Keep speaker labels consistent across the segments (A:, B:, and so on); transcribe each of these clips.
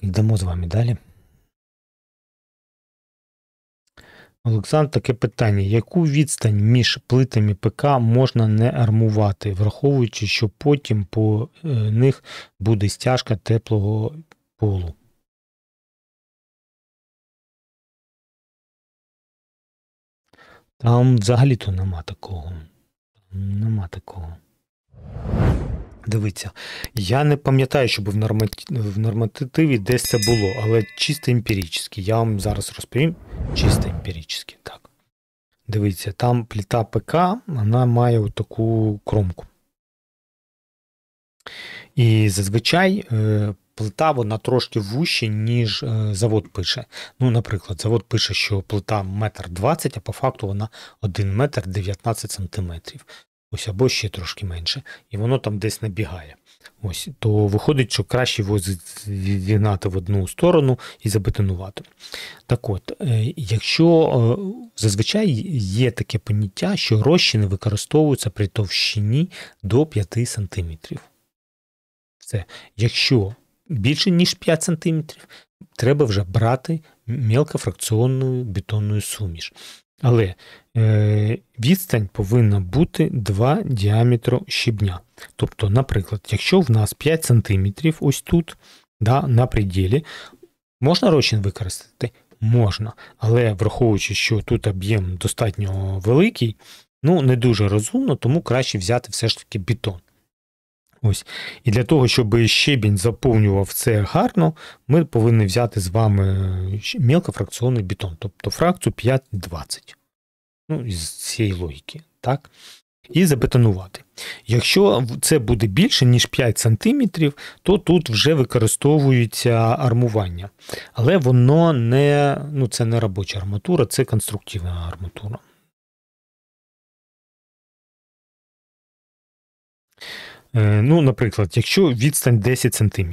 A: Йдемо з вами далі. Олександр, таке питання. Яку відстань між плитами ПК можна не армувати, враховуючи, що потім по них буде стяжка теплого полу? Там взагалі-то нема такого. Нема такого. Дивіться, я не пам'ятаю, щоб в нормативі десь це було, але чисто емпірично. Я вам зараз розповім. Чисто емпірично, так. Дивіться, там плита ПК, вона має отаку кромку. І зазвичай плита вона трошки вужче, ніж завод пише. Ну, наприклад, завод пише, що плита 1,20 м, а по факту вона 1,19 м. Ось, або ще трошки менше. І воно там десь набігає. Ось, то виходить, що краще його зігнати в одну сторону і забетонувати. Так от, якщо зазвичай є таке поняття, що розчини використовуються при товщині до 5 см. Все. Якщо більше, ніж 5 см, треба вже брати мелкофракціонну бетонну суміш. Але відстань повинна бути 2 діаметру щебня. Тобто, наприклад, якщо в нас 5 см ось тут, да, на пределі, можна розчин використати? Можна. Але враховуючи, що тут об'єм достатньо великий, ну не дуже розумно, тому краще взяти все ж таки бетон. Ось. І для того, щоб щебінь заповнював це гарно, ми повинні взяти з вами мелкофракціонний бетон, тобто фракцію 5,20. Ну, з цієї логіки, так? І забетонувати. Якщо це буде більше, ніж 5 см, то тут вже використовується армування. Але воно не, ну, це не робоча арматура, це конструктивна арматура. Ну, наприклад, якщо відстань 10 см.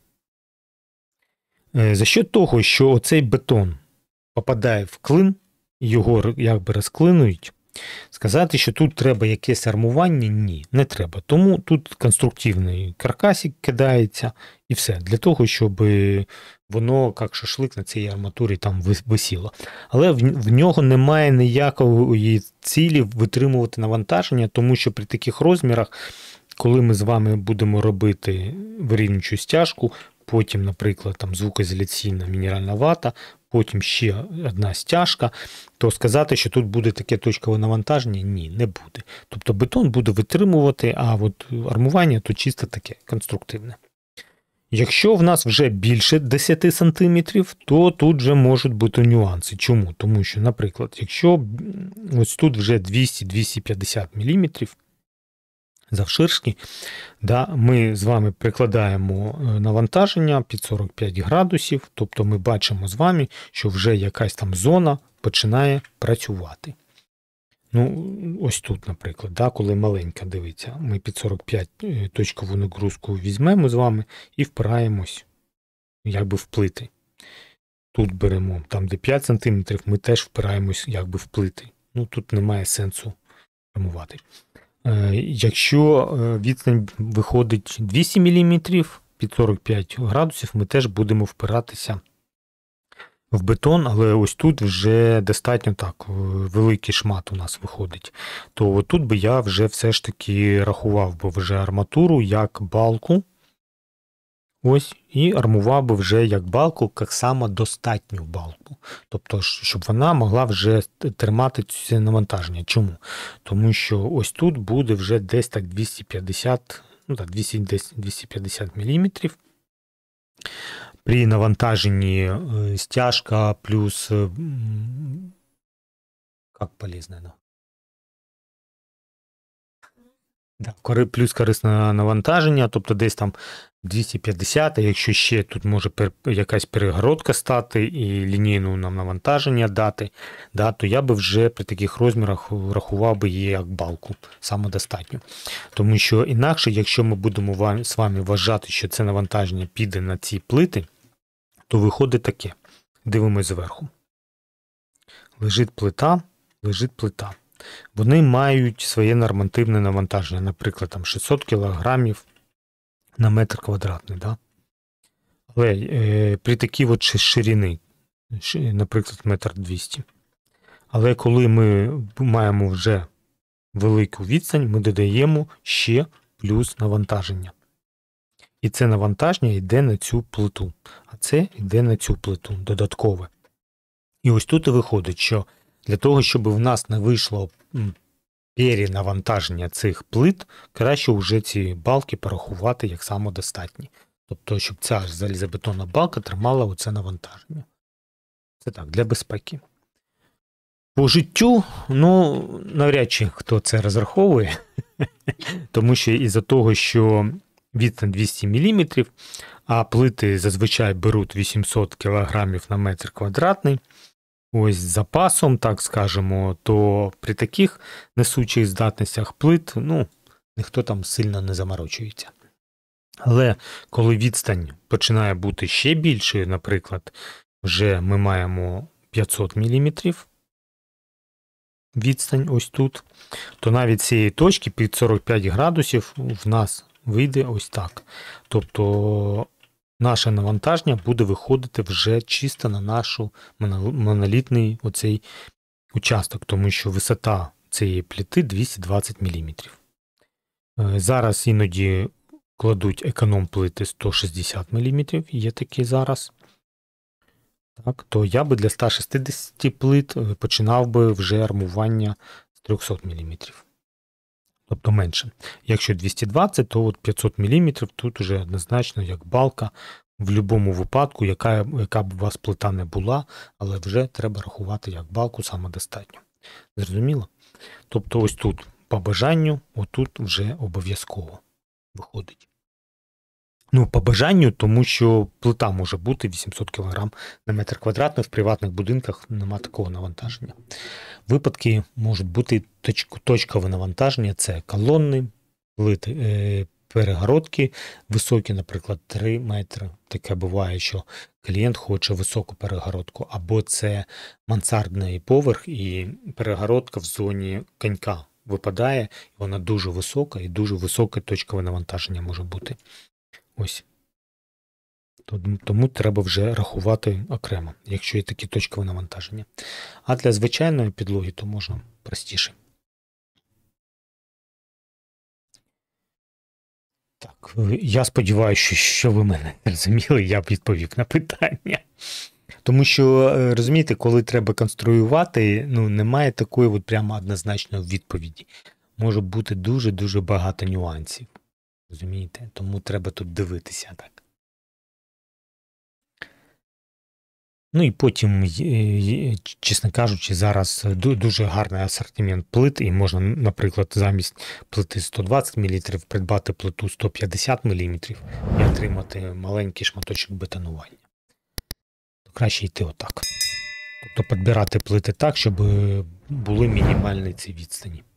A: За що того, що оцей бетон попадає в клин, його якби розклинують, сказати, що тут треба якесь армування, ні, не треба. Тому тут конструктивний каркасик кидається і все. Для того, щоб воно, як шашлик, на цій арматурі там висіло. Але в нього немає ніякої цілі витримувати навантаження, тому що при таких розмірах, коли ми з вами будемо робити вирівнюючу стяжку, потім, наприклад, там звукоізоляційна мінеральна вата, потім ще одна стяжка, то сказати, що тут буде таке точкове навантаження, ні, не буде. Тобто бетон буде витримувати, а от армування тут чисто таке конструктивне. Якщо в нас вже більше 10 см, то тут вже можуть бути нюанси. Чому? Тому що, наприклад, якщо ось тут вже 200-250 мм, завширшки, да, ми з вами прикладаємо навантаження під 45 градусів, тобто ми бачимо з вами, що вже якась там зона починає працювати. Ну, ось тут, наприклад, да, коли маленька, дивіться, ми під 45 точкову нагрузку візьмемо з вами і впираємось якби в плити. Тут беремо, там де 5 см, ми теж впираємось якби в плити. Ну, тут немає сенсу формувати. Якщо відстань виходить 200 мм під 45 градусів, ми теж будемо впиратися в бетон, але ось тут вже достатньо так великий шмат у нас виходить. То отут би я вже все ж таки рахував би вже арматуру як балку. Ось, і армував би вже як балку, як самодостатню балку. Тобто, щоб вона могла вже тримати це навантаження. Чому? Тому що ось тут буде вже десь так 250, ну так, 250 мм. При навантаженні стяжка плюс, як полезно, да, плюс корисне навантаження, тобто десь там 250, а якщо ще тут може якась перегородка стати і лінійну нам навантаження дати, да, то я би вже при таких розмірах рахував би її як балку, самодостатньо. Тому що інакше, якщо ми будемо з вами вважати, що це навантаження піде на ці плити, то виходить таке. Дивимось зверху. Лежить плита. Вони мають своє нормативне навантаження, наприклад, там 600 кг на метр квадратний. Да? Але при такій от ширини, наприклад, 1,2 м. Але коли ми маємо вже велику відстань, ми додаємо ще плюс навантаження. І це навантаження йде на цю плиту, а це йде на цю плиту додаткове. І ось тут і виходить, що для того, щоб в нас не вийшло перенавантаження цих плит, краще вже ці балки порахувати як самодостатні. Тобто, щоб ця залізобетонна балка тримала оце навантаження. Це так, для безпеки. По життю, навряд чи хто це розраховує, тому що із-за того, що відстань 200 мм, а плити зазвичай беруть 800 кг на метр квадратний, ось з запасом, так скажемо, то при таких несучих здатностях плит, ніхто там сильно не заморочується. Але коли відстань починає бути ще більшою, наприклад, вже ми маємо 500 мм відстань ось тут, то навіть з цієї точки під 45 градусів в нас вийде ось так. Тобто наше навантаження буде виходити вже чисто на нашу монолітний оцей участок, тому що висота цієї плити 220 мм. Зараз іноді кладуть економ-плити 160 мм, є такі зараз. Так, то я би для 160 плит починав би вже армування з 300 мм. Тобто менше. Якщо 220, то от 500 мм тут уже однозначно як балка в будь-якому випадку, яка б у вас плита не була, але вже треба рахувати як балку самодостатньо. Зрозуміло? Тобто ось тут по бажанню, отут вже обов'язково виходить. По бажанню, тому що плита може бути 800 кг на метр квадратний, в приватних будинках нема такого навантаження. Випадки можуть бути точкове навантаження, це колонни, плити, перегородки високі, наприклад, 3 метри. Таке буває, що клієнт хоче високу перегородку, або це мансардний поверх і перегородка в зоні конька випадає, і вона дуже висока, і дуже високе точкове навантаження може бути. Ось. Тому треба вже рахувати окремо, якщо є такі точкові навантаження. А для звичайної підлоги, то можна простіше. Так, я сподіваюся, що ви мене розуміли, я б відповів на питання. Тому що, розумієте, коли треба конструювати, немає такої от прямо однозначної відповіді. Може бути дуже-дуже багато нюансів. Розумієте? Тому треба тут дивитися так. І потім, чесно кажучи, зараз дуже гарний асортимент плит, і можна, наприклад, замість плити 120 мм придбати плиту 150 мм і отримати маленький шматочок бетонування. То краще йти отак. Тобто підбирати плити так, щоб були мінімальні ці відстані.